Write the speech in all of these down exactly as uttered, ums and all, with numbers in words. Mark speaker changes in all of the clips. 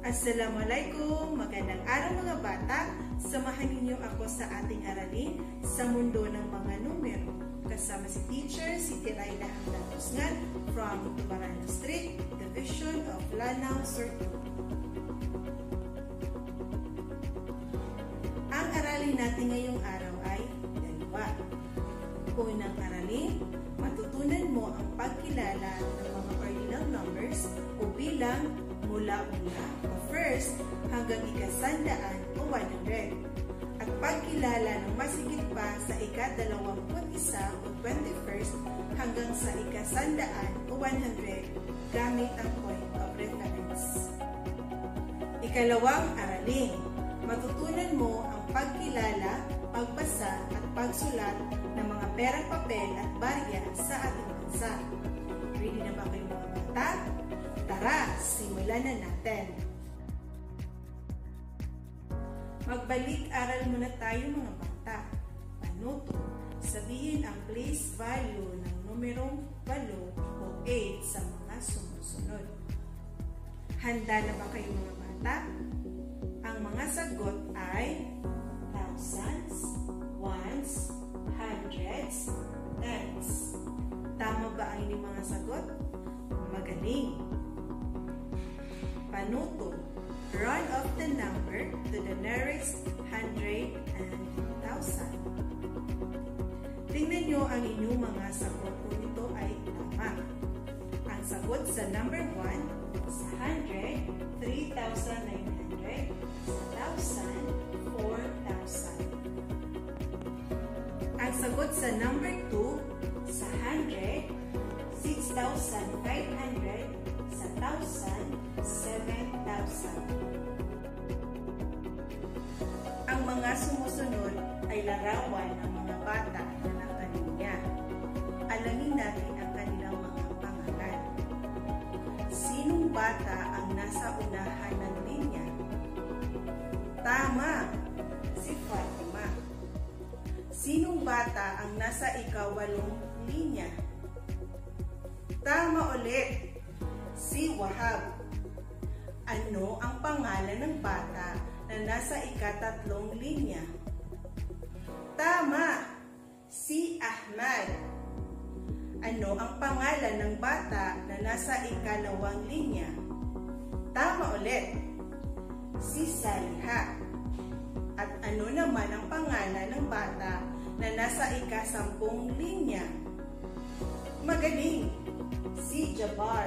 Speaker 1: Assalamualaikum! Magandang araw mga bata! Samahan ninyo ako sa ating aralin sa mundo ng mga numero. Kasama si teacher, si Tirayla Hamdan Usngan from Tubarano Street, Division of Lanao, Sorsogon. Ang aralin natin ngayong araw ay dalawa. Unang aralin, matutunan mo ang pagkilala ng mga ordinal numbers o bilang mula-mula o first hanggang ikasandaan o one hundred. At pagkilala ng masigit pa sa ikadalawamput isa o twenty-first hanggang sa ikasandaan o one hundred gamit ang point of reference. Ikalawang aralin, matutunan mo ang pagkilala, pagbasa at pagsulat ng mga perang papel at barya sa ating bansa. Ready na ba kayo mga bata? Tara, simulan na natin. Magbalik-aral muna tayo mga bata. Panuto, sabihin ang place value ng numerong walo o eight sa mga sumusunod. Handa na ba kayo mga bata? Ang mga sagot ay thousands, ones, hundreds, tens. Tama ba ang inyong mga sagot? Magaling! Panuto, run off the number to the nearest hundred and thousand. Tingnan nyo ang inyong mga sagot kung ito ay tama. Ang sagot sa number one, sa hundred, three thousand nine hundred, sa thousand, four thousand. Ang sagot sa number two, sa hundred, six thousand five hundred, sa thousand, seven thousand. Ang mga sumusunod ay larawan ng mga bata na nakalinya. Alamin natin ang kanilang mga pangalan. Sinong bata ang nasa unahan ng linya? Tama! Si Fatima. Sinong bata ang nasa ikawalong linya? Tama ulit! Si Wahab. Ano ang pangalan ng bata na nasa ikatatlong linya? Tama! Si Ahmad. Ano ang pangalan ng bata na nasa ikalawang linya? Tama ulit! Si Saliha. At ano naman ang pangalan ng bata na nasa ikasampung linya? Magaling! Si Jabbar.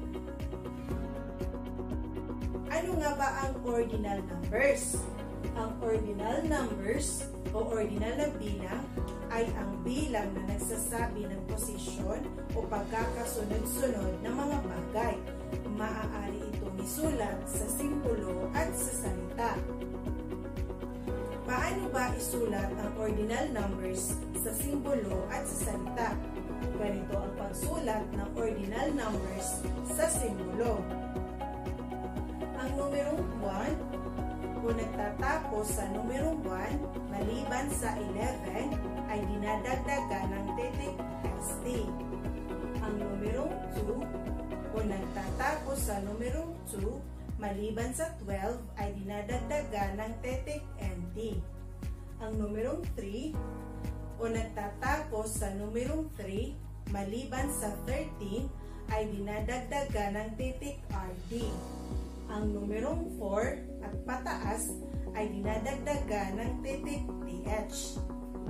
Speaker 1: Ano nga ba ang ordinal numbers? Ang ordinal numbers o ordinal na bilang ay ang bilang na nagsasabi ng posisyon o pagkakasunod-sunod ng mga bagay. Maaari itong isulat sa simbolo at sa salita. Paano ba isulat ang ordinal numbers sa simbolo at sa salita? Ganito ang pagsulat ng ordinal numbers sa simbolo. Ang numerong one, kung nagtatapos sa numerong one, maliban sa eleven, ay dinadagdagan ng titik S T. Ang numerong two, kung nagtatapos sa numerong two, maliban sa twelve, ay dinadagdagan ng titik N T. Ang numerong three, kung nagtatapos sa numerong three, maliban sa thirteen, ay dinadagdagan ng titik R D. Ang numerong four at pataas ay dinadagdagan ng titik T H.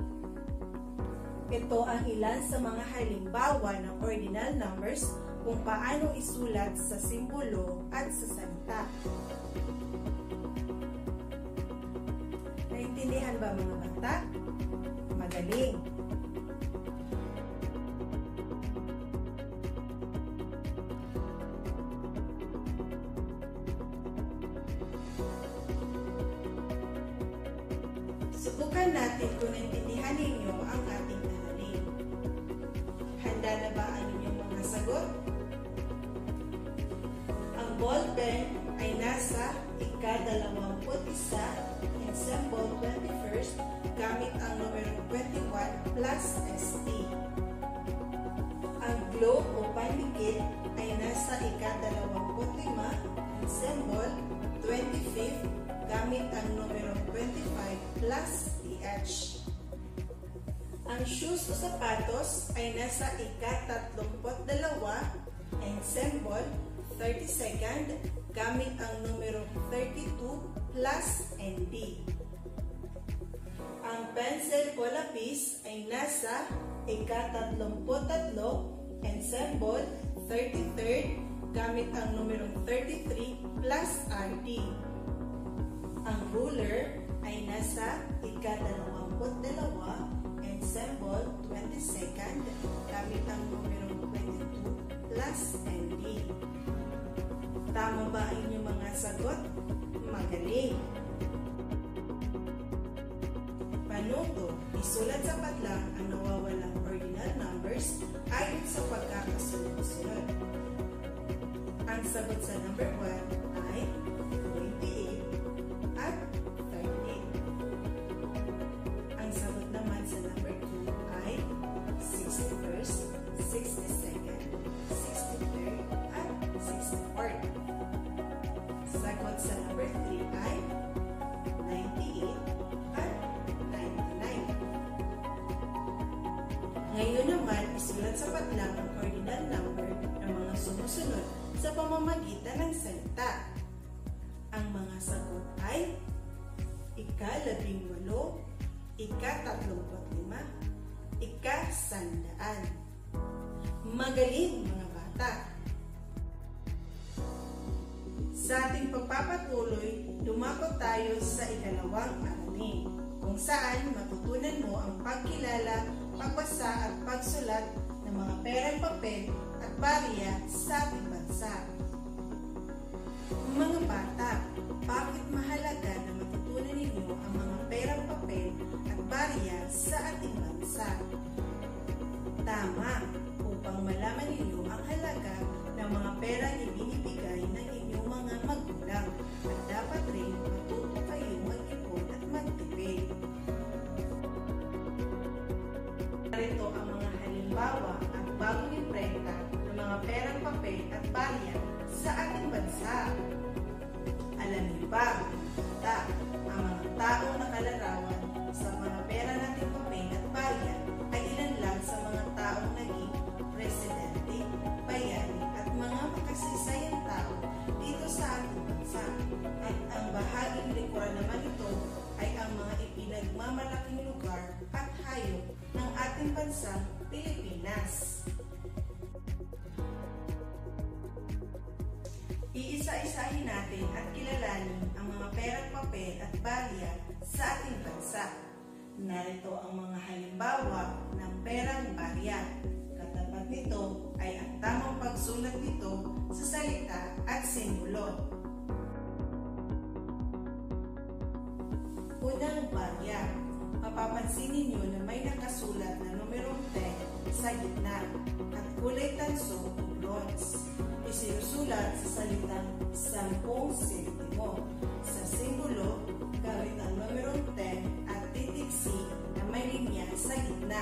Speaker 1: Ito ang ilan sa mga halimbawa ng ordinal numbers kung paano isulat sa simbolo at sa salita. Naintindihan ba mga bata? Magaling! Subukan natin kung naintindihan ninyo ang ating aralin. Handa na ba ang inyong mga sagot? Ang ballpen ay nasa ikadalawamput isa in symbol twenty-first gamit ang numero twenty-one plus S T. Ang globe o pandikit ay nasa ikadalawamput lima ang symbol twenty-fifth gamit ang numero twenty-five plus th. Ang shoes o sapatos ay nasa ika-tatlumput dalawa and symbol thirty-second gamit ang numero thirty-two plus N D. Ang pencil o lapis ay nasa ika-tatlumput tatlo and symbol thirty-third gamit ang numero thirty-three plus R D. Ang ruler ay nasa ika-dalawamput dalawa and symbol twenty-second gamit ang numero twenty-two plus N D. Tama ba ang inyong mga sagot? Magaling! Panuto, isulat sa padlang ang nawawalang ordinal numbers ayon sa pagkakasunod-sunod. Ang sagot sa number one ay twenty-eight at thirty. Ang sagot naman sa number two ay sixty-first, sixty-second, sixty-third, at sixty-fourth. Sagot sa number three ay ninety-eight at ninety-nine. Ngayon naman, isulat sa padlang ang ordinal number ng mga sumusunod sa pamamagitan ng salita. Ang mga sagot ay ika-labing walo, ika-tatlumput lima, ika-sandaan. Magaling mga bata! Sa ating pagpapatuloy, dumako tayo sa ikalawang aralin, kung saan matutunan mo ang pagkilala, pagbasa at pagsulat ng mga perang papel at barya sa ating bansa. Mga bata, bakit mahalaga na matutunan ninyo ang mga perang papel at barya sa ating bansa? Tama, upang malaman ninyo ang halaga ng mga perang ibinibigay ng inyong mga magulang at dapat rin matuto kayo mag-ipon at magtipid. Narito ang mga halimbawa at bagong imprenta ng mga perang papel at barya sa ating bansa. Alam niyo ba, bata, ang mga taong nakalarawan sa mga pera nating papel at barya ay ilan lang sa mga taong naging presidente, bayani at mga makasisayang tao dito sa ating bansa. At ang bahaging likuran naman ito ay ang mga ipinagmamalaking lugar at hayop ng ating bansang Pilipinas. Iisa-isahin natin at kilalanin ang mga perang papel at barya sa ating bansa. Narito ang mga halimbawa ng perang barya. Katapat nito ay ang tamang pagsulat nito sa salita at simbolo. Unang barya. Mapapansin ninyo na may nakasulat na numerong ten sa gitna at kulay tanso o bronze. Isinusulat sa salitang sampung sentimo. Sa simbolo, gamit ang numerong ten at titik C na may linya sa gitna.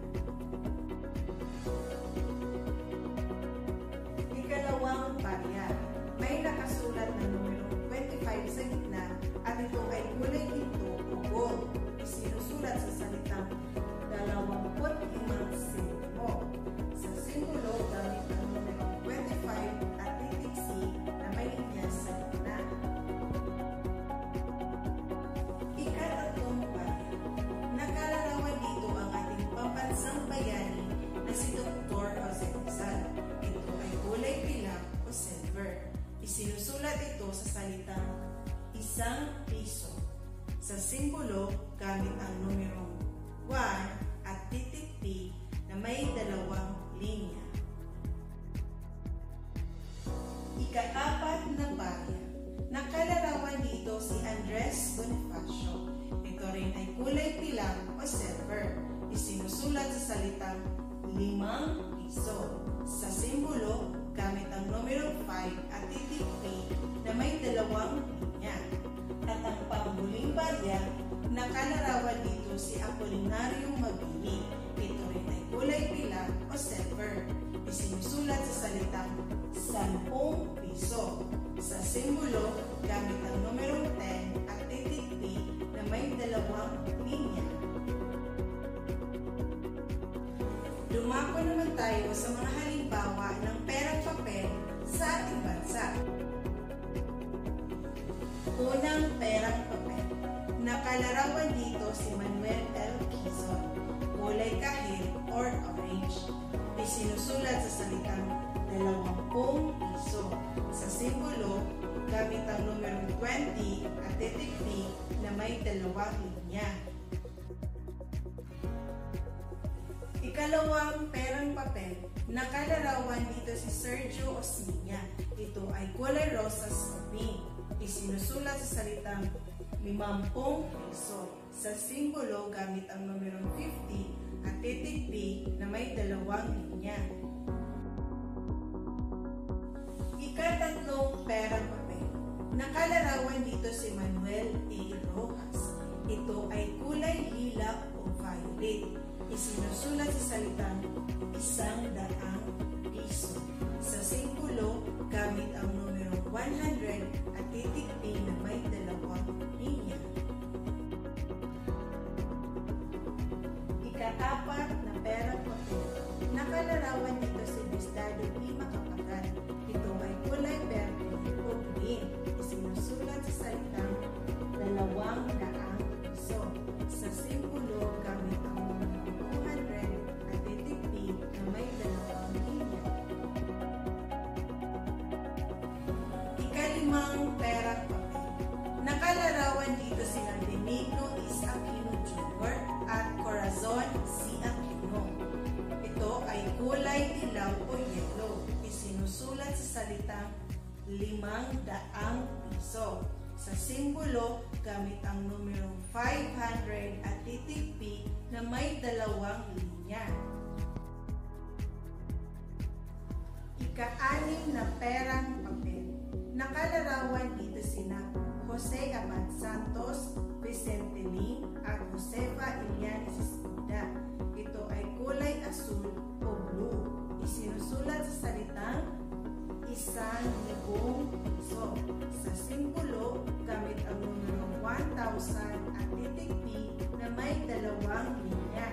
Speaker 1: Ikalawang barya. May nakasulat na numerong twenty-five sa gitna at ito ay kulay ginto o gold. Isinusulat sa salitang dalawamput limang sentimo. Sa simbolo, gamit ang numerong twenty-five at titik C na may linya sa gitna. Ikatatlong barya. Nakalarawan dito ang ating pambansang bayani na si Doctor Jose Rizal. Ito ay kulay pilak o silver. Isinusulat ito sa salitang isang piso. Sa simbolo, gamit ang numerong one at titik P na may dalawang linya. Ikaapat na barya. Nakalarawan dito si Andres Bonifacio. Ito rin ay kulay pilak o silver. Isinusulat sa salitang limang piso. Sa simbolo, gamit ang numerong five at titik P na may dalawang linya. At ang panghuling barya, nakalarawan dito si Apolinario Mabini. Ito rin ay kulay pilak o silver. Isinusulat sa salitang sampung piso. piso. Sa simbolo, gamit ang numero ten at titik P na may dalawang linya. Dumako naman tayo sa mga halimbawa ng perang papel sa ating bansa. Unang perang papel. Nakalarawan dito si Manuel L. Quezon. Kulay kahit or orange. Isinusulat sa salitang dalawampung piso. Sa simbolo, gamit ang numero twenty at titik P na may dalawang linya. Ikalawang perang papel. Nakalarawan dito si Sergio Osmeña. Ito ay kulay rosas o pink. Isinusulat sa salitang limampung piso. Sa simbolo, gamit ang numero fifty at titik P na may dalawang linya. Ikatatlong perang papel. Nakalarawan dito si Manuel A. Rojas. Ito ay kulay lila o violet. Isinusulat sa salitang isang daang piso. Sa simbolo, gamit ang numero one hundred at titik P na may dalawang linya. Ikaapat na perang papel. Nakalarawan dito si Gustavo P. Macapagal. Ito ay kulay verde o green. Isinusulat sa salitang dalawang daang piso. Sa simbolo, gamit ang numero two hundred at titik P na may dalawang linya. Ikalimang perang papel. Nakalarawan dito sina Benigno is Aquino Junior at Corazon C. Aquino. Ito ay kulay dilaw o yellow. Isinusulat sa salitang limang daang piso. Sa simbolo, gamit ang numero five hundred at titik P na may dalawang linya. Ika-anim na perang papel. Nakalarawan dito sina Jose Abad Santos, Vicente Lim at Josefa Ilianes Escuda. Ito ay kulay asul o blue. Isinusulat sa salitang isang libong piso. Sa simbolo, gamit ang numero one thousand at titik P na may dalawang linya.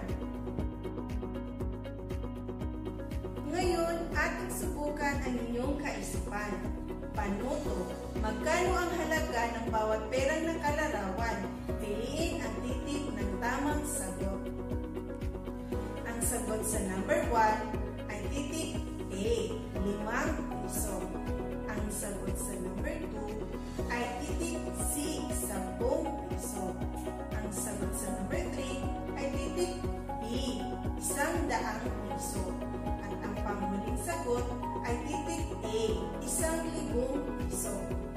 Speaker 1: Ngayon, ating subukan ang inyong kaisipan. Panuto, magkano ang halaga ng bawat perang nakalarawan? Piliin ang titik ng tamang sagot. Ang sagot sa number one ay titik A, limang piso. Ang sagot sa number two ay titik C, sampung piso. Ang sagot sa number three ay titik B, isang daang piso. At ang panghuling sagot ay titik A, isang libong piso.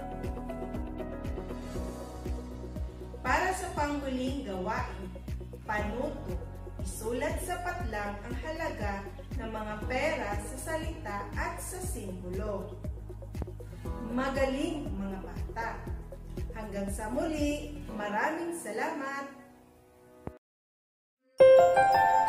Speaker 1: Para sa panghuling gawain, panuto, isulat sa patlang ang halaga ng mga pera sa salita at sa simbolo. Magaling mga bata! Hanggang sa muli, maraming salamat!